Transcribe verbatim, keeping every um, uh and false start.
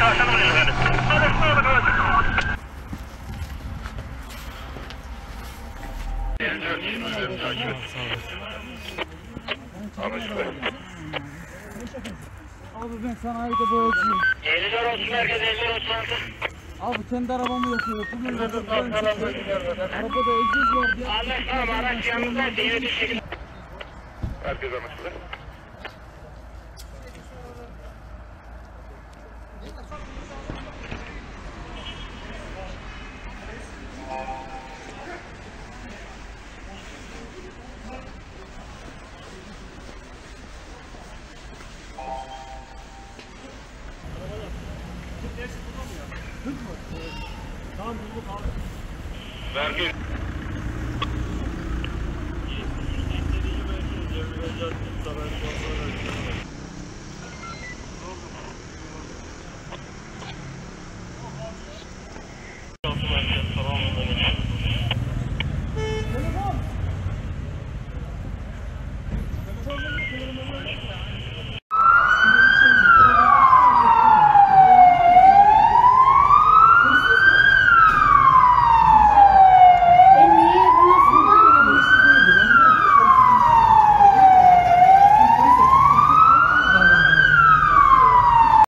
Abi ben sanayide boyacıyım. elliler otuz merkez, elliler otuz altı. Abi kendi arabamı yapıyor. Bugün de arabada egzoz var diye. Anlaşılan araç yanında devre düşecek. Herkes anlaşılır. Tamam bulduk abi. Merkez. İyi, iyi, iyi, iyi, iyi, iyi, iyi, iyi, iyi, iyi, iyi, iyi, iyi,